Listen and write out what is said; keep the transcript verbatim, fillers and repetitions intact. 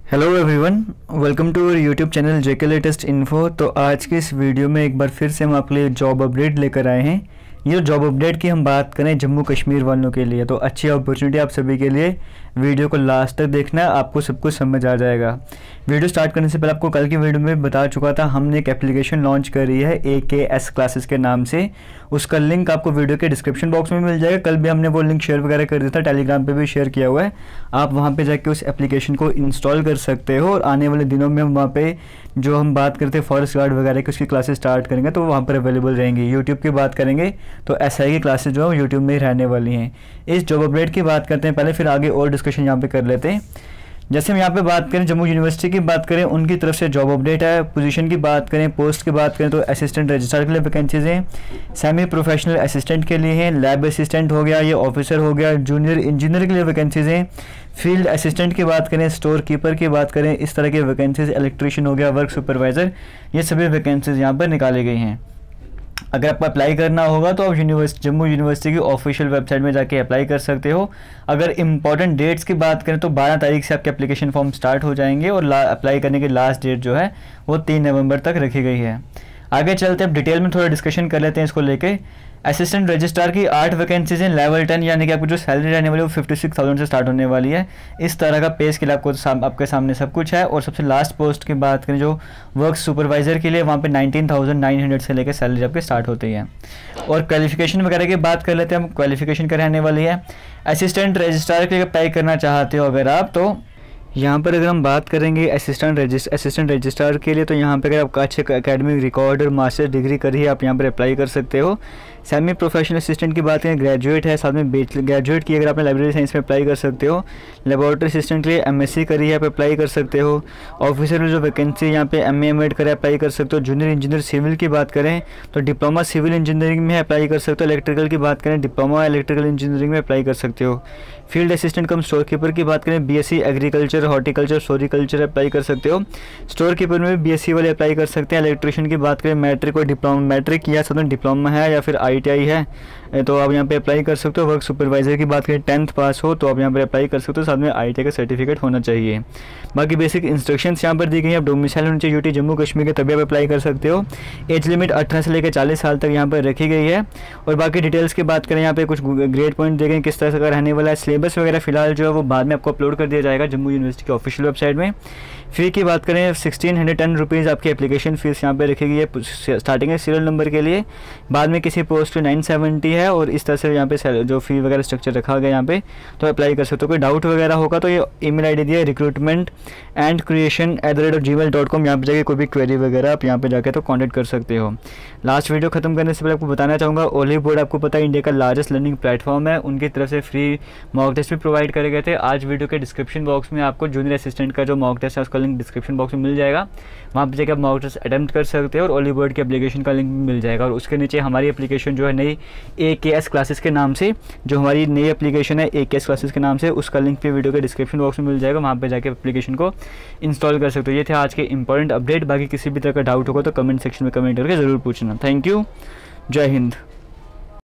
Hello everyone, welcome to YouTube channel JK latest info. तो आज के इस वीडियो में एक बार फिर से हम आपके लिए जॉब अपडेट लेकर आए हैं। ये जॉब अपडेट की हम बात करें जम्मू कश्मीर वालों के लिए, तो अच्छी अपॉर्चुनिटी आप सभी के लिए। वीडियो को लास्ट तक देखना, आपको सब कुछ समझ आ जाएगा। वीडियो स्टार्ट करने से पहले आपको कल की वीडियो में बता चुका था, हमने एक एप्लीकेशन लॉन्च करी है ए के एस क्लासेस के नाम से। उसका लिंक आपको वीडियो के डिस्क्रिप्शन बॉक्स में मिल जाएगा। कल भी हमने वो लिंक शेयर वगैरह कर दिया था, टेलीग्राम पे भी शेयर किया हुआ है। आप वहाँ पे जाके उस एप्लीकेशन को इंस्टॉल कर सकते हो और आने वाले दिनों में हम वहाँ पे जो हम बात करते हैं फॉरेस्ट गार्ड वगैरह की उसकी क्लासेस स्टार्ट करेंगे, तो वहाँ पर अवेलेबल रहेंगी। यूट्यूब की बात करेंगे तो एस आई की क्लासेस जो है यूट्यूब में ही रहने वाली हैं। इस जॉब अपडेट की बात करते हैं पहले, फिर आगे और डिस्कशन यहाँ पे कर लेते हैं। जैसे हम यहाँ पे बात करें जम्मू यूनिवर्सिटी की बात करें, उनकी तरफ से जॉब अपडेट है। पोजीशन की बात करें, पोस्ट की बात करें तो असिस्टेंट रजिस्ट्रार के लिए वैकेंसीज हैं, सेमी प्रोफेशनल असिस्टेंट के लिए हैं, लैब असिस्टेंट हो गया, ये ऑफिसर हो गया, जूनियर इंजीनियर के लिए वैकेंसीज हैं। फील्ड असिस्टेंट की बात करें, स्टोर कीपर की बात करें, इस तरह के वैकेंसीज, इलेक्ट्रीशियन हो गया, वर्क सुपरवाइज़र, ये सभी वैकेंसीज यहाँ पर निकाली गई हैं। अगर आपको अप्लाई करना होगा तो आप यूनिवर्सिटी जम्मू यूनिवर्सिटी की ऑफिशियल वेबसाइट में जाके अप्लाई कर सकते हो। अगर इंपॉर्टेंट डेट्स की बात करें तो बारह तारीख से आपके एप्लीकेशन फॉर्म स्टार्ट हो जाएंगे और अप्लाई करने की लास्ट डेट जो है वो तीन नवंबर तक रखी गई है। आगे चलते हैं, डिटेल में थोड़ा डिस्कशन कर लेते हैं इसको लेके। असिस्टेंट रजिस्ट्रार की आठ वैकेंसीज हैं, लेवल टेन, यानी कि आपको जो सैलरी रहने वाली है वो फिफ्टी सिक्स थाउजेंड से स्टार्ट होने वाली है। इस तरह का पे स्केल आपको साम, आपके सामने सब कुछ है। और सबसे लास्ट पोस्ट की बात करें जो वर्क सुपरवाइजर के लिए, वहाँ पे नाइनटीन थाउजेंड नाइन हंड्रेड से लेकर सैलरी आपकी स्टार्ट होती है। और क्वालिफिकेशन वगैरह की बात कर लेते हैं, हम क्वालिफिकेशन क्या रहने वाली है। असिस्टेंट रजिस्ट्रार के लिए अप्लाई करना चाहते हो अगर आप, तो यहाँ पर अगर हम बात करेंगे असिस्टेंट रजिस्ट असिस्टेंट रजिस्ट्रार के लिए, तो यहाँ पे अगर आपका अच्छे एकेडमिक रिकॉर्ड और मास्टर डिग्री करी है आप यहाँ पर अप्लाई कर सकते हो। सेमी प्रोफेशनल असिस्टेंट की बात करें, ग्रेजुएट है, साथ में ग्रेजुएट की अगर आपने लाइब्रेरी साइंस में अप्लाई कर सकते हो। लेबोरेटरी असिस्टेंट के लिए एमएससी करी है आप अप्लाई कर सकते हो। ऑफिसर में जो वैकेंसी यहाँ पे एम ए एम एड करे अप्लाई कर सकते हो। जूनियर इंजीनियर सिविल की बात करें तो डिप्लोमा सिविल इंजीनियरिंग में अप्लाई कर सकते हो। इलेक्ट्रिकल की बात करें, डिप्लोमा इलेक्ट्रिकल इंजीनियरिंग में अप्लाई कर सकते हो। Field assistant cum store keeper की बात करें, BSc agriculture, horticulture, floriculture apply कर सकते हो। स्टोर कीपर में भी बीएससी वाले अप्लाई कर सकते हैं। इलेक्ट्रिशियन की बात करें, मैट्रिक और डिप्लोमा, मैट्रिक या साथ में डिप्लोमा है या फिर आईटीआई है तो आप यहाँ पे अप्लाई कर सकते हो। वर्क सुपरवाइजर की बात करें, टेंथ पास हो तो आप यहाँ पर अप्लाई कर सकते हो, साथ में आईटीआई का सर्टिफिकेट होना चाहिए। बाकी बेसिक इंस्ट्रक्शंस यहाँ पर दी गई हैं। आप डोमिसाइल होनी चाहिए यूटी जम्मू कश्मीर के, तभी आप अप्लाई कर सकते हो। एज लिमिट अठारह से लेकर चालीस साल तक यहाँ पर रखी गई है। और बाकी डिटेल्स की बात करें, यहाँ पे कुछ ग्रेड पॉइंट दिए गए किस तरह से रहने वाला है। सिलेबस वगैरह फिलहाल जो है वो बाद में आपको अपलोड कर दिया जाएगा जम्मू यूनिवर्सिटी की ऑफिशियल वेबसाइट में। फ़ी की बात करें, सिक्सटीन हंड्रेड टेन रुपीज़ आपकी एप्लीकेशन फ़ीस यहाँ पे रखी गई है स्टार्टिंग है सीरियल नंबर के लिए। बाद में किसी पोस्ट पे नाइन सेवेंटी है। और इस तरह से यहाँ पे जो फ़ी वगैरह स्ट्रक्चर रखा गया यहाँ पे, तो अप्लाई कर सकते हो। कोई डाउट वगैरह होगा तो ये ईमेल आईडी दिया है recruitment and creation at the rate of G mail dot com, यहाँ पर जाके कोई भी क्वेरी वगैरह आप यहाँ पे जाके तो कॉन्टैक्ट कर सकते हो। लास्ट वीडियो खत्म करने से पहले आपको बताना चाहूँगा, ओलिव बोर्ड आपको पता है इंडिया का लार्जेस्ट लर्निंग प्लेटफॉर्म है, उनकी तरफ से फ्री मॉक टेस्ट भी प्रोवाइड करे गए थे। आज वीडियो के डिस्क्रिप्शन बॉक्स में आपको जूनियर असिस्टेंट का जो मॉक टेस्ट है उसका लिंक डिस्क्रिप्शन बॉक्स में मिल जाएगा, वहाँ पर जाकर आप मॉक टेस्ट अटेम्प्ट कर सकते हो। और ओलिव बोर्ड की एप्लीकेशन का लिंक भी मिल जाएगा। और उसके नीचे हमारी एप्लीकेशन जो है नई ए के एस क्लासेस के नाम से, जो हमारी नई एप्लीकेशन है ए के एस क्लासेस के नाम से, उसका लिंक भी वीडियो के डिस्क्रिप्शन बॉक्स में मिल जाएगा, वहाँ पर जाकर एप्लीकेशन को इंस्टॉल कर सकते हो। ये थे आज के इंपॉर्टेंट अपडेट। बाकी किसी भी तरह का डाउट होगा तो कमेंट सेक्शन में कमेंट करके ज़रूर पूछना। थैंक यू, जय हिंद।